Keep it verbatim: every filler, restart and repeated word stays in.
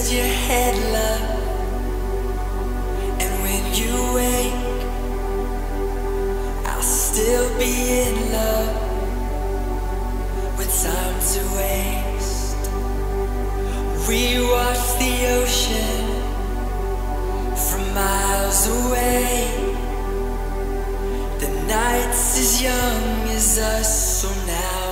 rest your head, love. And when you wake, I'll still be in love with time to waste. We watch the ocean from miles away. The night's as young as us, so now